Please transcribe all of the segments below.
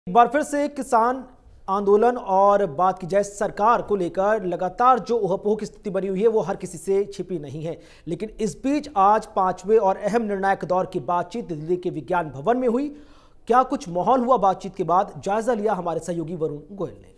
एक बार फिर से किसान आंदोलन और बात की जाए सरकार को लेकर लगातार जो ऊहापोह की स्थिति बनी हुई है वो हर किसी से छिपी नहीं है। लेकिन इस बीच आज पांचवें और अहम निर्णायक दौर की बातचीत दिल्ली के विज्ञान भवन में हुई। क्या कुछ माहौल हुआ बातचीत के बाद, जायजा लिया हमारे सहयोगी वरुण गोयल ने।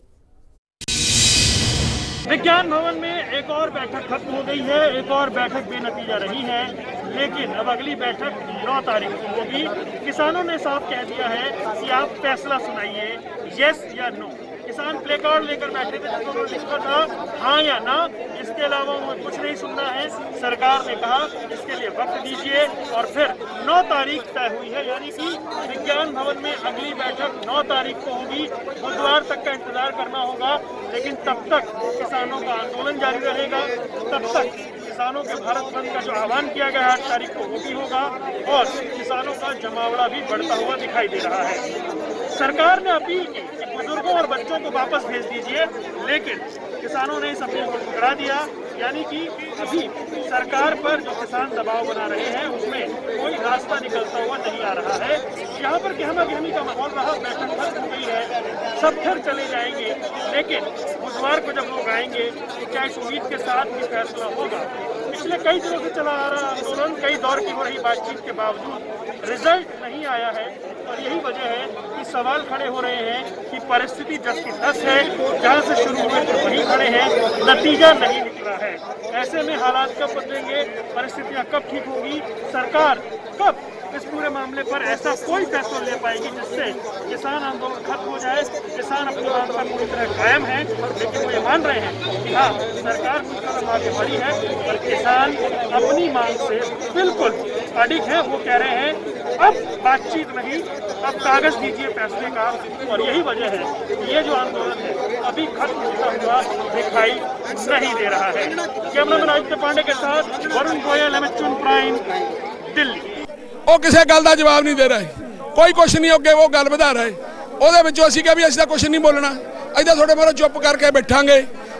विज्ञान भवन में एक और बैठक खत्म हो गई है, एक और बैठक बेनतीजा रही है, लेकिन अब अगली बैठक 9 तारीख को होगी। किसानों ने साफ कह दिया है कि आप फैसला सुनाइए, यस या नो। किसान प्ले कार्ड लेकर बैठे थे जिन्होंने लिखा था हाँ या ना, इसके अलावा उन्हें कुछ नहीं सुनना है। सरकार ने कहा इसके लिए वक्त दीजिए और फिर 9 तारीख तय हुई है, यानी कि विज्ञान भवन में अगली बैठक 9 तारीख को होगी। बुधवार तक का इंतजार करना होगा, लेकिन तब तक किसानों का आंदोलन जारी रहेगा। तब तक किसानों के भारत बंद का जो आह्वान किया गया है 8 तारीख को वो भी होगा और किसानों का जमावड़ा भी बढ़ता हुआ दिखाई दे रहा है। सरकार ने अपील की कि बुजुर्गों और बच्चों को वापस भेज दीजिए, लेकिन किसानों ने इस अपील को ठुकरा दिया। यानी कि अभी सरकार पर जो किसान दबाव बना रहे हैं उसमें कोई रास्ता निकलता हुआ नहीं आ रहा है। यहाँ पर गहमा गहमी का माहौल रहा, बैठक खत्म हो गई है, सब फिर चले जाएंगे, लेकिन बुधवार को जब लोग आएंगे तो क्या इस उम्मीद के साथ भी फैसला होगा। पिछले कई दिनों से चला आ रहा आंदोलन, कई दौर की हो रही बातचीत के बावजूद रिजल्ट नहीं आया है और यही वजह है कि सवाल खड़े हो रहे हैं कि परिस्थिति 10 की 10 है, जहाँ से शुरू हुए थे वहीं खड़े हैं, नतीजा नहीं निकला है। ऐसे में हालात कब बदलेंगे, परिस्थितियाँ कब ठीक होगी, सरकार कब इस पूरे मामले पर ऐसा कोई फैसला ले पाएगी जिससे किसान आंदोलन खत्म हो जाए। किसान अपनी बात पर पूरी तरह कायम है, लेकिन वो ये मान रहे हैं कि हाँ सरकार कुछ कदम आगे बढ़ी है, पर किसान अपनी मांग से बिल्कुल अडिग है। वो कह रहे हैं अब बातचीत नहीं, अब कागज दीजिए फैसले का। और यही वजह है कि ये जो आंदोलन है अभी खत्म होता हुआ दिखाई नहीं दे रहा है। कैमरामैन आदित्य पांडे के साथ वरुण गोयल, एमएच प्राइम, दिल्ली। ਉਹ ਕਿਸੇ ਗੱਲ ਦਾ ਜਵਾਬ ਨਹੀਂ ਦੇ ਰਹੇ, ਕੋਈ ਕੁਛ ਨਹੀਂ ਅੱਗੇ ਉਹ ਗੱਲ ਵਧਾ ਰਹੇ। ਉਹਦੇ ਵਿੱਚੋਂ ਅਸੀਂ ਕਿਹਾ ਵੀ ਅਸੀਂ ਤਾਂ ਕੁਛ ਨਹੀਂ ਬੋਲਣਾ, ਅਸੀਂ ਤਾਂ ਤੁਹਾਡੇ ਮੋਰੇ ਚੁੱਪ ਕਰਕੇ ਬੈਠਾਂਗੇ।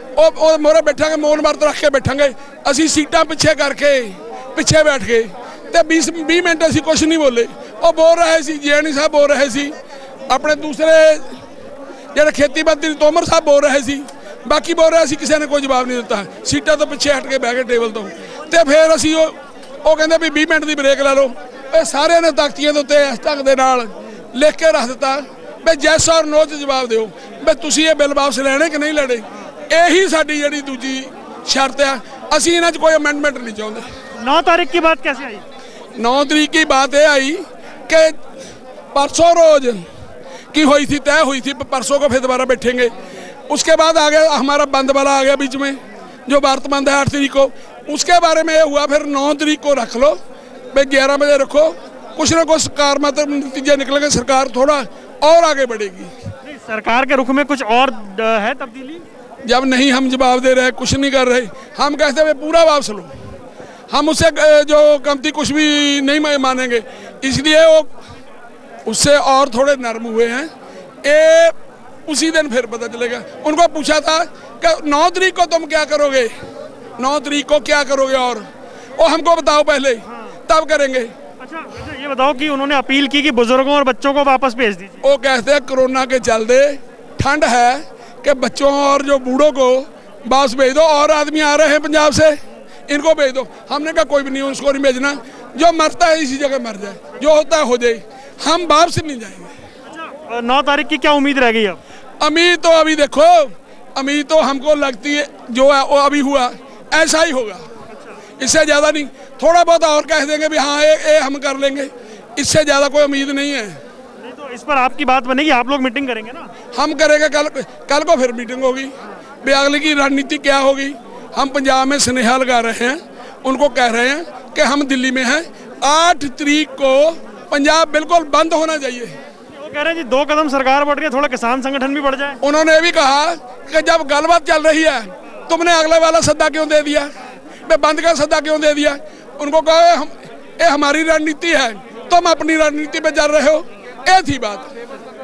ਉਹ ਮੋਰੇ ਬੈਠਾਂਗੇ, ਮੌਨ ਵਰਤ ਰੱਖ ਕੇ ਬੈਠਾਂਗੇ। ਅਸੀਂ ਸੀਟਾਂ ਪਿੱਛੇ ਕਰਕੇ ਪਿੱਛੇ ਬੈਠ ਗਏ ਤੇ 20 ਮਿੰਟ ਅਸੀਂ ਕੁਛ ਨਹੀਂ ਬੋਲੇ। ਉਹ ਬੋਲ ਰਹੇ ਸੀ, ਜੈਨੀ ਸਾਹਿਬ ਬੋਲ ਰਹੇ ਸੀ, ਆਪਣੇ ਦੂਸਰੇ ਜਿਹੜੇ ਖੇਤੀਬਾੜੀ ਤੋਮਰ ਸਾਹਿਬ ਬੋਲ ਰਹੇ ਸੀ, ਬਾਕੀ ਬੋਲ ਰਹੇ ਸੀ, ਕਿਸੇ ਨੇ ਕੋਈ ਜਵਾਬ ਨਹੀਂ ਦਿੱਤਾ। ਸੀਟਾਂ ਤੋਂ ਪਿੱਛੇ ਹਟ ਕੇ ਬਹਿ ਗਏ ਟੇਬਲ ਤੋਂ ਤੇ ਫਿਰ ਅਸੀਂ ਉਹ ਕਹਿੰਦੇ ਵੀ 20 ਮਿੰਟ ਦੀ ਬ੍ਰੇਕ ਲੈ ਲਓ। ਇਹ ਸਾਰਿਆਂ ਨੇ ਤਖਤੀਆਂ ਦੇ ਉੱਤੇ ਇਸ ਢੰਗ ਦੇ ਨਾਲ ਲਿਖ ਕੇ ਰੱਖ ਦਿੱਤਾ ਵੀ ਯੈਸ ਔਰ ਨੋ 'ਚ ਜਵਾਬ ਦਿਓ ਵੀ ਤੁਸੀਂ ਇਹ ਬਿੱਲ ਵਾਪਸ ਲੈਣੇ ਕਿ ਨਹੀਂ ਲੈਣੇ। ਇਹੀ ਸਾਡੀ ਜਿਹੜੀ ਦੂਜੀ ਸ਼ਰਤ ਆ। ਅਸੀਂ ਇਹਨਾਂ 'ਚ ਕੋਈ ਅਮੈਂਡਮੈਂਟ ਨਹੀਂ ਚਾਹੁੰਦੇ। 9 तारीख की बात कैसे आई? 9 तारीख की बात ये आई कि परसों रोज की हुई थी, तय हुई थी, परसों को फिर दोबारा बैठेंगे। उसके बाद आ गया हमारा बंद वाला आ गया बीच में, जो भारत बंद है 8 तारीख को। उसके बारे में ये हुआ फिर 9 तारीख को रख लो भाई, 11 बजे रखो, कुछ ना कुछ सकारात्मक नतीजा निकलेगा, सरकार थोड़ा और आगे बढ़ेगी। नहीं, सरकार के रुख में कुछ और है तब्दीली? जब नहीं हम जवाब दे रहे, कुछ नहीं कर रहे, हम कहते हैं पूरा वापस लो, हम उससे जो कमती कुछ भी नहीं मानेंगे। इसलिए वो उससे और थोड़े नरम हुए हैं। ये उसी दिन फिर पता चलेगा। उनको पूछा था कि 9 तारीख को तुम क्या करोगे, 9 तारीख को क्या करोगे, और वो हमको बताओ पहले, तब करेंगे। अच्छा, ये बताओ कि उन्होंने अपील की कि बुजुर्गों और बच्चों को वापस भेज दीजिए। वो कहते हैं कोरोना के चलते ठंड है कि बच्चों और जो बूढ़ों को वापस भेज दो, और आदमी आ रहे हैं पंजाब से, इनको भेज दो। हमने कहा कोई भी नहीं, उसको नहीं भेजना, जो मरता है इसी जगह मर जाए, जो होता है हो जाए, हम वापस नहीं जाएंगे। अच्छा, 9 तारीख की क्या उम्मीद रह गई अब? उम्मीद तो अभी देखो, उम्मीद तो हमको लगती है जो है वो अभी हुआ ऐसा ही होगा, इससे ज़्यादा नहीं। थोड़ा बहुत और कह देंगे भी हाँ ये हम कर लेंगे, इससे ज़्यादा कोई उम्मीद नहीं है। नहीं तो इस पर आपकी बात बनेगी, आप लोग मीटिंग करेंगे ना? हम करेंगे, कल को फिर मीटिंग होगी, अगले की रणनीति क्या होगी। हम पंजाब में स्नेहा लगा रहे हैं, उनको कह रहे हैं कि हम दिल्ली में हैं, 8 तारीख को पंजाब बिल्कुल बंद होना चाहिए। वो कह रहे हैं जी 2 कदम सरकार बढ़ रही है, थोड़ा किसान संगठन भी बढ़ जाए। उन्होंने भी कहा कि जब गलबात चल रही है तुमने अगले वाला सद्दा क्यों दे दिया, मैं बंद का सद्दा क्यों दे दिया। उनको कहा ये हमारी रणनीति है, तुम अपनी रणनीति पे चल रहे हो, ये थी बात।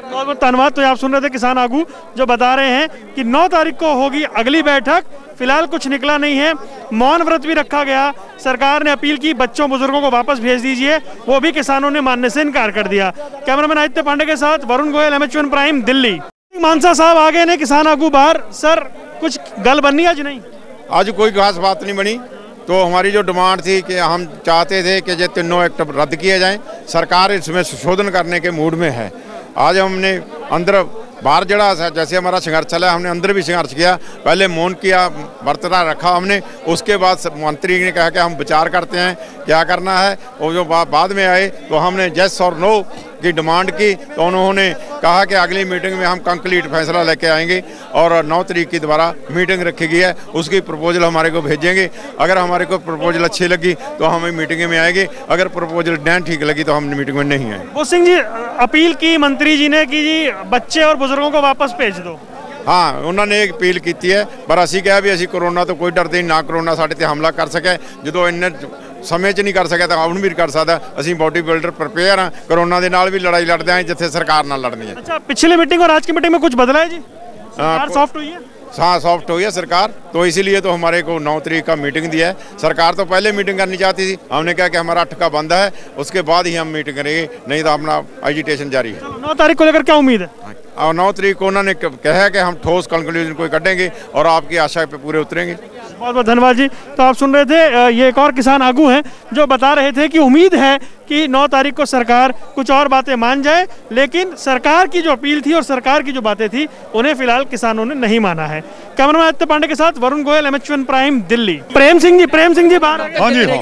बहुत बहुत धन्यवाद। तो आप सुन रहे थे किसान आगू जो बता रहे हैं कि 9 तारीख को होगी अगली बैठक। फिलहाल कुछ निकला नहीं है, मौन व्रत भी रखा गया। सरकार ने अपील की बच्चों बुजुर्गों को वापस भेज दीजिए, वो भी किसानों ने मानने से इनकार कर दिया। कैमरामैन आदित्य पांडे के साथ वरुण गोयल, MH1 प्राइम, दिल्ली। मानसा साहब आ गए ने किसान आगू बाहर। सर कुछ गल बननी आज नहीं? आज कोई खास बात नहीं बनी। तो हमारी जो डिमांड थी कि हम चाहते थे कि ये तीनों एक्ट रद्द किए जाएं, सरकार इसमें संशोधन करने के मूड में है। आज हमने अंदर बाहर जड़ा जैसे हमारा संघर्ष चला, हमने अंदर भी संघर्ष किया। पहले मौन किया, बरतरा रखा हमने, उसके बाद मंत्री ने कहा कि हम विचार करते हैं क्या करना है। और जो बाद में आए तो हमने येस और नो की डिमांड की, तो उन्होंने कहा कि अगली मीटिंग में हम कंक्रीट फैसला लेके आएंगे और 9 तारीख की दोबारा मीटिंग रखी गई है, उसकी प्रपोजल हमारे को भेजेंगे। अगर हमारे को प्रपोजल अच्छी लगी तो हम मीटिंग में आएंगे, अगर प्रपोजल नहीं ठीक लगी तो हम मीटिंग में नहीं आए। वो सिंह जी अपील की मंत्री जी ने कि जी बच्चे और बुजुर्गों को वापस भेज दो। हाँ, उन्होंने एक अपील की है, पर असी कहा भी असी कोरोना तो कोई डरते ना, कोरोना साढ़े ते हमला कर सके। जो इन्ने समय च नहीं कर सकिया तो ਹੁਣ भी कर सकता। ਅਸੀਂ बॉडी बिल्डर प्रिपेयर हाँ, कोरोना के नाल भी लड़ाई लड़ते हैं जिथे सरकार नाल लड़नी है। अच्छा, पिछली मीटिंग और आज की मीटिंग में कुछ बदला है जी? सरकार सॉफ्ट हुई है? हाँ, सॉफ्ट हुई है सरकार, तो इसीलिए तो हमारे को 9 तारीख का मीटिंग दिया है। सरकार तो पहले मीटिंग करनी चाहती थी, हमने कहा कि हमारा 8 का बंद है, उसके बाद ही हम मीटिंग करेंगे, नहीं तो अपना एजिटेशन जारी है। 9 तारीख को लेकर क्या उम्मीद है? और 9 तारीख को उन्होंने कहा कि हम ठोस कंक्लूजन कोई कटेंगे और आपकी आशा पे पूरे उतरेंगे। बहुत बहुत धन्यवाद जी। तो आप सुन रहे थे, ये एक और किसान आगू हैं जो बता रहे थे कि उम्मीद है कि 9 तारीख को सरकार कुछ और बातें मान जाए, लेकिन सरकार की जो अपील थी और सरकार की जो बातें थी उन्हें फिलहाल किसानों ने नहीं माना है। कैमरामैन आदित्य पांडे के साथ वरुण गोयल, MH1 प्राइम, दिल्ली। प्रेम सिंह जी बाहर। हाँ जी,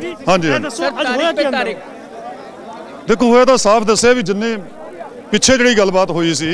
देखो होया तो साफ दस्सिया भी जिन्ने पिछे जी गलबात हुई सी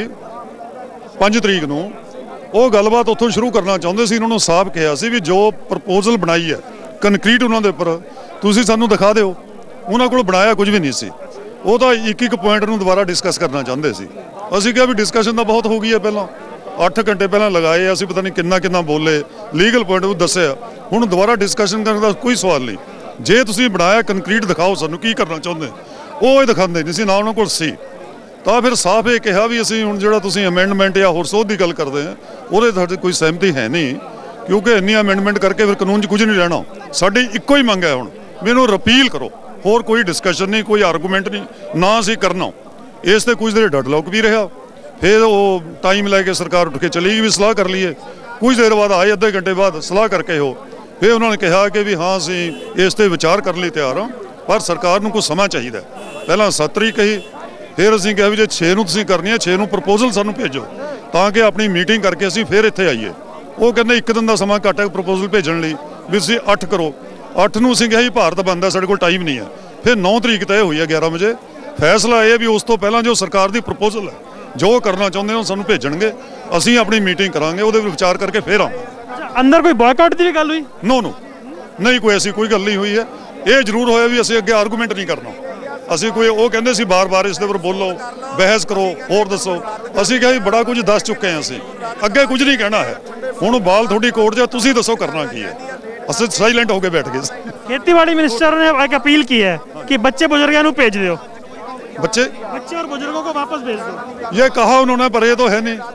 5 तरीक ਨੂੰ ਉਹ ਗੱਲਬਾਤ ਉੱਥੋਂ ਸ਼ੁਰੂ ਕਰਨਾ ਚਾਹੁੰਦੇ ਸੀ। ਉਹਨਾਂ ਨੂੰ ਸਾਫ਼ ਕਿਹਾ ਸੀ ਵੀ ਜੋ ਪ੍ਰਪੋਜ਼ਲ ਬਣਾਈ ਹੈ ਕੰਕਰੀਟ ਉਹਨਾਂ ਦੇ ਉੱਪਰ ਤੁਸੀਂ ਸਾਨੂੰ ਦਿਖਾ ਦਿਓ। ਉਹਨਾਂ ਕੋਲ ਬਣਾਇਆ ਕੁਝ ਵੀ ਨਹੀਂ ਸੀ, ਉਹ ਤਾਂ ਇੱਕ ਪੁਆਇੰਟ ਨੂੰ ਦੁਬਾਰਾ ਡਿਸਕਸ ਕਰਨਾ ਚਾਹੁੰਦੇ ਸੀ। ਅਸੀਂ ਕਿਹਾ ਵੀ ਡਿਸਕਸ਼ਨ ਤਾਂ ਬਹੁਤ ਹੋ ਗਈ ਹੈ, ਪਹਿਲਾਂ 8 ਘੰਟੇ ਪਹਿਲਾਂ ਲਗਾਏ, ਅਸੀਂ ਪਤਾ ਨਹੀਂ ਕਿੰਨਾ ਬੋਲੇ, ਲੀਗਲ ਪੁਆਇੰਟ ਉਹ ਦੱਸਿਆ। ਹੁਣ ਦੁਬਾਰਾ ਡਿਸਕਸ਼ਨ ਕਰਨ ਦਾ ਕੋਈ ਸਵਾਲ ਨਹੀਂ। ਜੇ ਤੁਸੀਂ ਬਣਾਇਆ ਕੰਕਰੀਟ ਦਿਖਾਓ ਸਾਨੂੰ ਕੀ ਕਰਨਾ ਚਾਹੁੰਦੇ, ਉਹ ਹੀ ਦਿਖਾਉਂਦੇ ਨਹੀਂ ਸੀ, ਨਾ ਉਹਨਾਂ ਕੋਲ ਸੀ। ਤਾਂ ਫਿਰ ਸਾਫ਼ ਇਹ ਕਿਹਾ ਵੀ ਅਸੀਂ ਹੁਣ ਜਿਹੜਾ ਤੁਸੀਂ ਅਮੈਂਡਮੈਂਟ ਜਾਂ ਹੋਰ ਸੋਧ ਦੀ ਗੱਲ ਕਰਦੇ ਆ ਉਹਦੇ ਸਾਡੇ ਕੋਈ ਸਹਿਮਤੀ ਹੈ ਨਹੀਂ, ਕਿਉਂਕਿ ਇੰਨੀ ਅਮੈਂਡਮੈਂਟ ਕਰਕੇ ਫਿਰ ਕਾਨੂੰਨ 'ਚ ਕੁਝ ਨਹੀਂ ਰਹਿਣਾ। ਸਾਡੀ ਇੱਕੋ ਹੀ ਮੰਗ ਹੈ ਹੁਣ ਵੀ ਇਹਨੂੰ ਰਿਪੀਲ ਕਰੋ, ਹੋਰ ਕੋਈ ਡਿਸਕਸ਼ਨ ਨਹੀਂ, ਕੋਈ ਆਰਗੂਮੈਂਟ ਨਹੀਂ, ਨਾ ਅਸੀਂ ਕਰਨਾ। ਇਸ ਤੇ ਕੁਝ ਦੇਰ ਡੈਡਲੌਕ ਵੀ ਰਿਹਾ, ਫਿਰ ਉਹ ਟਾਈਮ ਲੈ ਕੇ ਸਰਕਾਰ ਉੱਠ ਕੇ ਚਲੀ ਗਈ ਵੀ ਸਲਾਹ ਕਰ ਲਈਏ। ਕੁਝ ਦੇਰ ਬਾਅਦ ਆਏ, ਅੱਧੇ ਘੰਟੇ ਬਾਅਦ ਸਲਾਹ ਕਰਕੇ ਫਿਰ ਉਹਨਾਂ ਨੇ ਕਿਹਾ ਕਿ ਵੀ ਹਾਂ ਅਸੀਂ ਇਸ ਤੇ ਵਿਚਾਰ ਕਰਨ ਲਈ ਤਿਆਰ ਹਾਂ, ਪਰ ਸਰਕਾਰ ਨੂੰ ਕੁਝ ਸਮਾਂ ਚਾਹੀਦਾ। ਪਹਿਲਾਂ 7 ਤਰੀਕ ਕਹੀ, ਫਿਰ ਅਸੀਂ ਕਿਹਾ ਵੀ ਜੇ 6 ਨੂੰ ਤੁਸੀਂ ਕਰਨੀ ਹੈ 6 ਨੂੰ ਪ੍ਰਪੋਜ਼ਲ ਸਾਨੂੰ ਭੇਜੋ ਤਾਂ ਕਿ ਆਪਣੀ ਮੀਟਿੰਗ ਕਰਕੇ ਅਸੀਂ ਫਿਰ ਇੱਥੇ ਆਈਏ। ਉਹ ਕਹਿੰਦੇ 1 ਦਿਨ ਦਾ ਸਮਾਂ ਘੱਟ ਹੈ ਪ੍ਰਪੋਜ਼ਲ ਭੇਜਣ ਲਈ, ਵੀ ਤੁਸੀਂ 8 ਕਰੋ। 8 ਨੂੰ ਅਸੀਂ ਕਿਹਾ ਜੀ ਭਾਰਤ ਬੰਦ ਹੈ, ਸਾਡੇ ਕੋਲ ਟਾਈਮ ਨਹੀਂ ਹੈ। ਫਿਰ 9 ਤਰੀਕ ਤੈਅ ਹੋਈ ਹੈ 11 ਵਜੇ। ਫੈਸਲਾ ਇਹ ਹੈ ਵੀ ਉਸ ਤੋਂ ਪਹਿਲਾਂ ਜੋ ਸਰਕਾਰ ਦੀ ਪ੍ਰਪੋਜ਼ਲ ਹੈ, ਜੋ ਕਰਨਾ ਚਾਹੁੰਦੇ ਹੋ ਸਾਨੂੰ ਭੇਜਣਗੇ, ਅਸੀਂ ਆਪਣੀ ਮੀਟਿੰਗ ਕਰਾਂਗੇ, ਉਹਦੇ ਵਿੱਚ ਵਿਚਾਰ ਕਰਕੇ ਫਿਰ ਆਵਾਂਗੇ। ਅੰਦਰ ਕੋਈ ਬਾਇਕਾਟ ਦੀ ਵੀ ਗੱਲ ਹੋਈ? ਨੋ ਨਹੀਂ, ਕੋਈ ਐਸੀ ਕੋਈ ਗੱਲ ਨਹੀਂ ਹੋਈ ਹੈ। ਇਹ ਜ਼ਰੂਰ ਹੋਇਆ ਵੀ ਅਸੀਂ ਅੱਗੇ ਆਰਗੂਮੈਂਟ ਨਹੀਂ ਕਰਨਾ। ਅਸੀਂ ਕੋਈ ਉਹ ਕਹਿੰਦੇ ਸੀ ਬਾਰ-ਬਾਰ ਇਸ ਦੇ ਉੱਪਰ ਬੋਲੋ, ਬਹਿਸ ਕਰੋ, ਹੋਰ ਦੱਸੋ। ਅਸੀਂ ਕਿਹਾ ਵੀ ਬੜਾ ਕੁਝ ਦੱਸ ਚੁੱਕੇ ਹਾਂ, ਅਸੀਂ ਅੱਗੇ ਕੁਝ ਨਹੀਂ ਕਹਿਣਾ ਹੈ। ਹੁਣ ਬਾਲ ਤੁਹਾਡੀ ਕੋਰਟ 'ਚ, ਤੁਸੀਂ ਦੱਸੋ ਕਰਨਾ ਕੀ ਹੈ। ਅਸੀਂ ਸਾइलेंट ਹੋ ਕੇ बैठ गए। खेतीबाड़ी मिनिस्टर ने एक अपील की है कि बच्चे बुजुर्गों को भेज दो, बच्चे और बुजुर्गों को वापस भेज दो। ये कहा उन्होंने, पर ये तो है नहीं।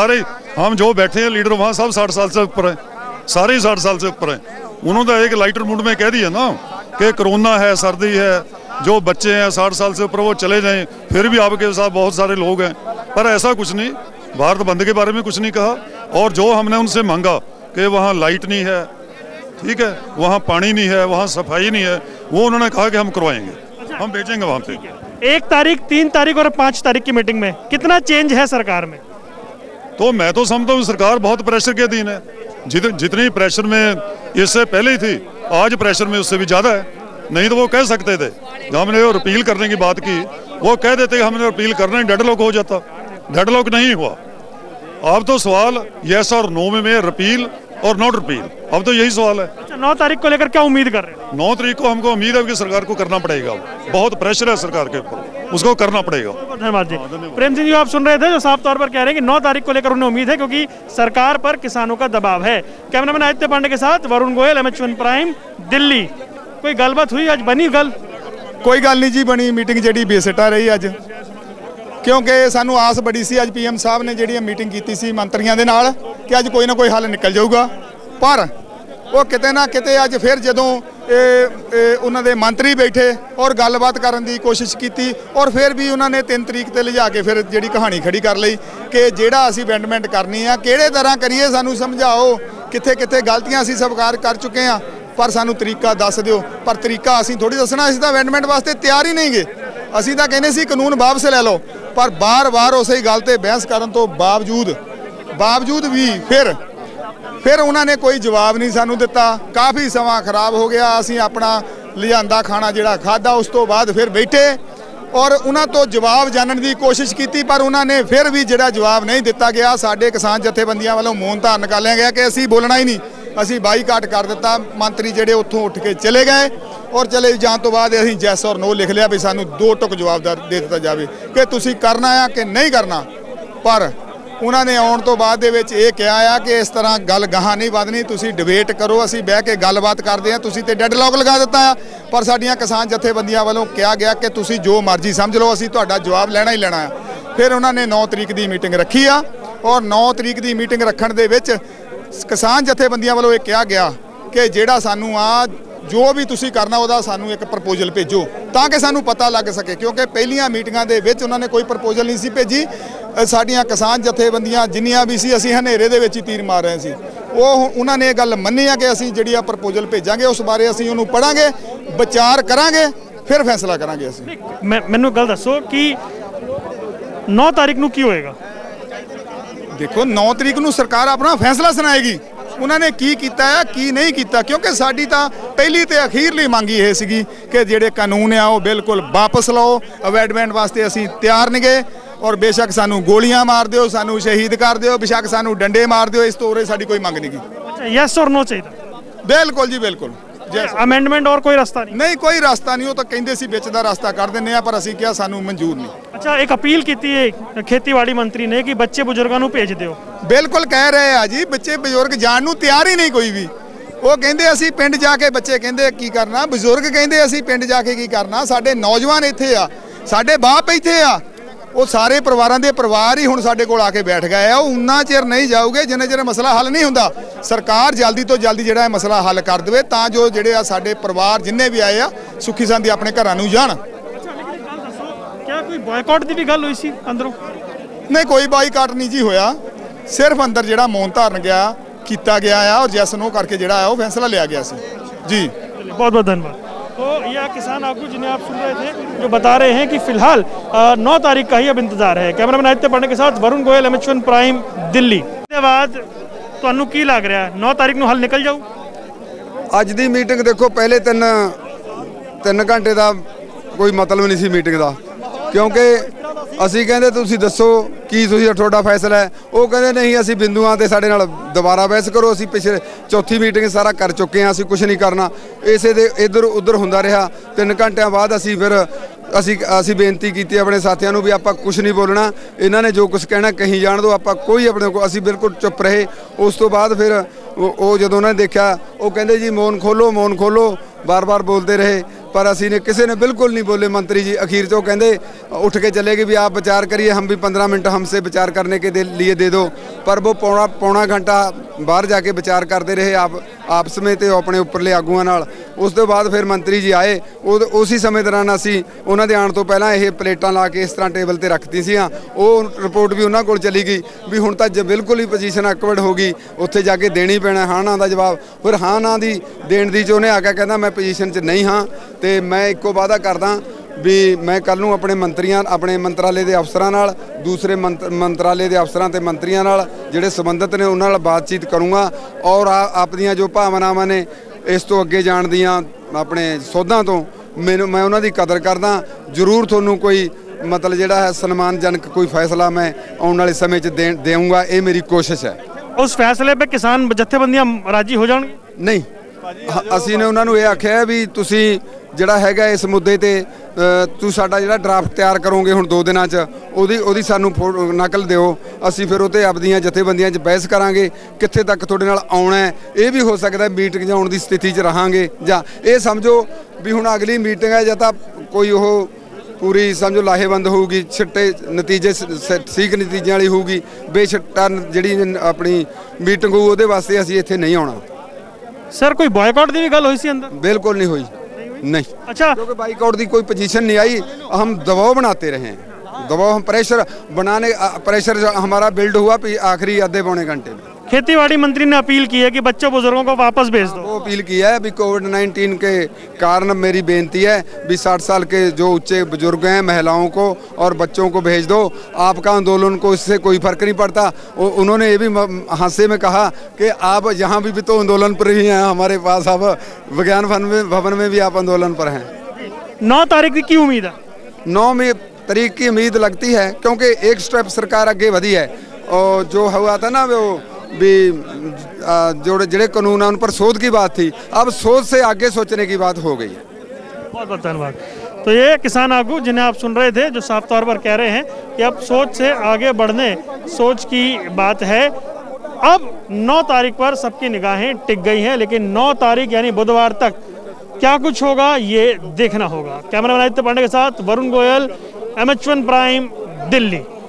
हम जो बैठे हैं लीडर वहाँ सब 60 साल से ऊपर हैं, सारे ही 60 साल से ऊपर हैं। उन्होंने एक लाइटर मूड में कह दिया ना कि कोरोना है, सर्दी है, जो बच्चे हैं 60 साल से ऊपर वो चले जाएं, फिर भी आपके साथ बहुत सारे लोग हैं। पर ऐसा कुछ नहीं, भारत बंद के बारे में कुछ नहीं कहा। और जो हमने उनसे मांगा कि वहाँ लाइट नहीं है, ठीक है, वहाँ पानी नहीं है, वहाँ सफाई नहीं है, वो उन्होंने कहा कि हम करवाएंगे, हम भेजेंगे वहाँ पे। 1 तारीख, 3 तारीख और 5 तारीख की मीटिंग में कितना चेंज है सरकार में? तो मैं तो समझता हूँ सरकार बहुत प्रेशर के अधीन है। जितनी प्रेशर में इससे पहले ही थी, आज प्रेशर में उससे भी ज़्यादा है। नहीं तो वो कह सकते थे, हमने वो रिपील करने की बात की, वो कह देते हमने रिपील करना है, डेडलॉक हो जाता। डेडलॉक नहीं हुआ। अब तो सवाल यस और नो में रिपील और नॉट रिपील, अब तो यही सवाल है। अच्छा, 9 तारीख को लेकर क्या उम्मीद कर रहे हैं? 9 तारीख को हमको उम्मीद है कि सरकार को करना पड़ेगा, बहुत प्रेशर है सरकार के ऊपर, उसको करना पड़ेगा। धन्यवाद जी। प्रेम सिंह जी आप सुन रहे थे जो साफ तौर पर कह रहे हैं कि 9 तारीख को लेकर उन्हें उम्मीद है, क्योंकि सरकार पर किसानों का दबाव है। कैमरामैन आदित्य पांडे के साथ वरुण गोयल, MH1 प्राइम, दिल्ली। कोई गलबात हुई, आज बनी गल? कोई गल नहीं जी बनी, मीटिंग जी बेसिटा रही। अज क्योंकि सानू आस बड़ी सी अज PM साहब ने जिहड़ी मीटिंग की सी मंत्रियों के नाल कि अज कोई ना कोई हल निकल जाऊगा, पर वो किते ना किते अज फिर जदों उन्होंने मंत्री बैठे और गलबात करने की कोशिश की और फिर भी उन्होंने 3 तरीक ते लिजा के फिर जी कहानी खड़ी कर ली कि जिहड़ा असीं अमेंडमेंट करनी है किहड़े तरह करिए, सानू समझाओ कित्थे कित्थे गलतियां असीं स्वीकार कर चुके हैं, पर सानू तरीका दस दिओ। पर तरीका असीं थोड़ी दसना, असीं तां अमेंडमेंट वास्ते तैयार ही नहीं गए। असीं तां कहने सी कानून वापस ले लो, पर बार बार उस ही गल ते बहस करन तो बावजूद भी फिर उन्होंने कोई जवाब नहीं सानू दिता। काफ़ी समा खराब हो गया, असीं अपना लियांदा खाना जिहड़ा खादा, उस तो बाद फिर बैठे और उन्हों तो जवाब जानने की कोशिश की, पर उन्होंने फिर भी जिहड़ा जवाब नहीं दिता गया। साडे किसान जथेबंदियां वालों मौन धारण कर लिया गया कि असीं बोलना ही नहीं, असीं बाईकाट कर दिता। मंत्री जिहड़े उत्थों उठ के चले गए और चले जाने तो बाद असीं जैस और नो लिख लिया भी सानू 2 टुक जवाब दे दिता जाए कि तुसीं करना है कि नहीं करना। पर उन्होंने आने तो बाद ये कहा है कि इस तरह गल गाह नहीं वधनी, तुसीं डिबेट करो, असीं बह के गलबात करते हैं। तुसीं ते डेडलॉक लगा दिता है, पर साडियां किसान जथेबंदियां वालों कहा गया कि तुसीं जो मर्जी समझ लो, असीं तुहाडा जवाब लेना ही लेना है। फिर उन्होंने 9 तरीक की मीटिंग रखी आ और 9 तरीक की मीटिंग रखण दे विच किसान जथेबंदियां वालों ये कहा गया कि जिहड़ा सानू जो भी तुसी करना उहदा सानू एक प्रपोजल भेजो ताकि सानू पता लग सके, क्योंकि पहलियां मीटिंगां दे विच उन्होंने कोई प्रपोजल नहीं सी भेजी। साडियां किसान जथेबंदियां जिन्नियां भी सी असीं हनेरे दे विच ही तीर मार रहे सी। वो उन्होंने ये गल मन्नी है कि असीं जिहड़ी आ प्रपोजल भेजांगे, उस बारे असीं उहनूं पढ़ांगे, विचार करांगे, फिर फैसला करांगे। असीं मैनूं गल दसो कि 9 तारीख नूं की होएगा? देखो 9 तरीक नूं सरकार अपना फैसला सुनाएगी उन्होंने की कीता है की नहीं किया, क्योंकि साडी तां पहली ते अखीरली मंग ये सीगी कि जिहड़े कानून आ वो बिल्कुल वापस लो। अमेंडमेंट वास्ते असीं तैयार नहीं गए और बेशक सानू गोलियां मार दिओ, सानू शहीद कर दिओ, बेशक सानू डंडे मार दिओ, इस तो होरे साडी कोई मंग नहीं की। यस और नो चाहिए? बिल्कुल जी बिल्कुल। अमेंडमेंट और कोई रास्ता नहीं? कोई रास्ता नहीं। वो तो कहते सी विच दा रास्ता कर दिंदे आ, पर असीं किहा सानू मंजूर नहीं। अच्छा, एक अपील की है खेतीबाड़ी मंत्री ने कि बच्चे बुजुर्गों को भेज दिओ। बिल्कुल कह रहे हैं जी, बच्चे बुजुर्ग जाण नूं तैयार ही नहीं कोई भी। वो कहते असीं पिंड जाके, बच्चे कहते की करना, बुजुर्ग कहते असीं पिंड जाके की करना, साडे नौजवान इत्थे आ, साडे बाप इत्थे आ, वो सारे परिवारों के परिवार ही हुण साडे कोल आके बैठ गए। उन्ना चिर नहीं जाओगे जिन्ना चिर मसला हल नहीं होंदा। सरकार जल्दी तो जल्दी जिहड़ा मसला हल कर देवे तां जो जिहड़े आ साडे परिवार जिन्ने भी आए आ सुखी सांदी अपने घरां नूं जाण। क्या कोई बॉयकॉट की भी गल हुई सी अंदरों? नहीं, कोई बाईकाट नहीं जी होया, सिर्फ अंदर जिहड़ा मौन धारण गया किया गया है और जैस नो करके जिहड़ा है वो फैसला लिया गया सी जी। बहुत बहुत धन्यवाद। तो यह किसान आगू जिन्हें आप सुन रहे थे जो बता रहे हैं कि फिलहाल 9 तारीख का ही अब इंतजार है। कैमरामैन आदित्य पांडे के साथ वरुण गोयल, MH1 प्राइम, दिल्ली। इसके बाद तुहानू की लग रहा है 9 तारीख नूं हल निकल जाऊ? अज दी मीटिंग देखो, पहले 3 घंटे का कोई मतलब नहीं सी मीटिंग का, क्योंकि असी कहते तुसी दसो की तुहाडा फैसला है, वो कहते नहीं असी बिंदुआं ते साडे नाल दोबारा बहस करो, असी पिछले चौथी मीटिंग सारा कर चुके हैं, असी कुछ नहीं करना। इसे दे इधर उधर हुंदा रहा। 3 घंटिਆਂ बाद असी फिर असी बेनती की अपने साथियों को भी आप कुछ नहीं बोलना, इन्होंने जो कुछ कहना कहीं जान दो, आप कोई अपने को असी बिल्कुल चुप रहे। उस तो बाद फिर वो जो उन्होंने देखा वो कहते जी मौन खोलो, बार बार बोलते रहे, पर असी ने किसी ने बिल्कुल नहीं बोले। मंत्री जी अखीर तो कहते उठ के चले गए भी आप विचार करिए, हम भी 15 मिनट हमसे विचार करने के लिए दे दो, पर वो पौना घंटा बाहर जाके विचार करते रहे आपस में तो अपने उपरले आगुआं नाल। उस तो बाद फिर मंत्री जी आए, उसी समय दौरान असी उन्हों के आने तो पहला ये प्लेटां ला के इस तरह टेबल पर रखती सी, वो रिपोर्ट भी उन्होंने को चली गई भी हुण तां बिल्कुल ही पोजीशन अकवर्ड हो गई, उत्थे जाके देनी पैना हाँ ना का जवाब। फिर हाँ ना दी देण दी उन्हें आके कहना मैं पोजीशन च नहीं हाँ, तो मैं एको वादा करदा भी मैं कल नूं अपने मंत्रियों अपने मंत्रालय के अफसरां नाल, दूसरे मंत्रालय के अफसरां ते मंत्रियों नाल जिहड़े संबंधित ने उन्हां नाल बातचीत करूँगा और आपनियां जो भावनावां ने इस तो अगे जाण दियां अपने सौधां तो मैं उन्हां दी कदर करदा। जरूर तुहानूं कोई मतलब जिहड़ा है सन्मानजनक कोई फैसला मैं आउण वाले समय च देऊँगा, ये मेरी कोशिश है। उस फैसले पे किसान जथेबंदियां राजी हो जाणगे? नहीं, असी ने उन्होंने ये आख्या भी तुसी जिहड़ा हैगा इस मुद्दे ते तू साडा जिहड़ा ड्राफ्ट तैयार करोगे हुण 2 दिनां च ओदी सानू नकल दिओ, असी फिर उते आपदियां जथेबंदियां च बहस करांगे कित्थे तक तुहाडे नाल आउणा है। ये भी हो सकदा मीटिंग जाउण दी स्थिति च रहांगे, जां ये समझो भी हुण अगली मीटिंग है जां तां कोई ओह ਪੂਰੀ ਸਮਝੋ ਲਾਹੇਵੰਦ ਹੋਊਗੀ, ਛਿੱਟੇ ਨਤੀਜੇ ਠੀਕ ਨਤੀਜਿਆਂ ਵਾਲੀ ਹੋਊਗੀ। ਬੇਛਿੱਟਾ ਜਿਹੜੀ ਆਪਣੀ ਮੀਟਿੰਗ ਹੋਊ ਉਹਦੇ ਵਾਸਤੇ ਅਸੀਂ ਇੱਥੇ ਨਹੀਂ ਆਉਣਾ। सर कोई बॉयकॉट की भी गल हुई सी अंदर? बिल्कुल नहीं हुई, नहीं। अच्छा, क्योंकि बाइकआउट की कोई पोजीशन नहीं आई, हम दबाव बनाते रहे, दबाव हम प्रेशर बनाने, प्रेशर हमारा बिल्ड हुआ आखिरी आधे पौने घंटे में। खेतीबाड़ी मंत्री ने अपील की है कि बच्चों बुजुर्गों को वापस भेज दो। वो अपील की है भी कोविड-19 के कारण मेरी बेनती है भी 60 साल के जो ऊंचे बुजुर्ग हैं, महिलाओं को और बच्चों को भेज दो। आपका आंदोलन को इससे कोई फर्क नहीं पड़ता। उन्होंने ये भी हादसे में कहा कि आप यहाँ भी तो आंदोलन पर ही हैं, हमारे पास अब विज्ञान भवन में भी आप आंदोलन पर हैं। 9 तारीख की उम्मीद है? 9 तारीख की उम्मीद लगती है, क्योंकि एक स्टेप सरकार आगे बढ़ी है। और जो हुआ था ना वो भी जो जड़े कानून है उन पर शोध की बात थी, अब शोध से आगे सोचने की बात हो गई है। बहुत बहुत धन्यवाद। तो ये किसान आगू जिन्हें आप सुन रहे थे, जो साफ तौर पर कह रहे हैं कि अब सोच से आगे बढ़ने, सोच की बात है। अब 9 तारीख पर सबकी निगाहें टिक गई हैं, लेकिन 9 तारीख यानी बुधवार तक क्या कुछ होगा ये देखना होगा। कैमरामैन आदित्य पांडे के साथ वरुण गोयल, MH1 प्राइम, दिल्ली।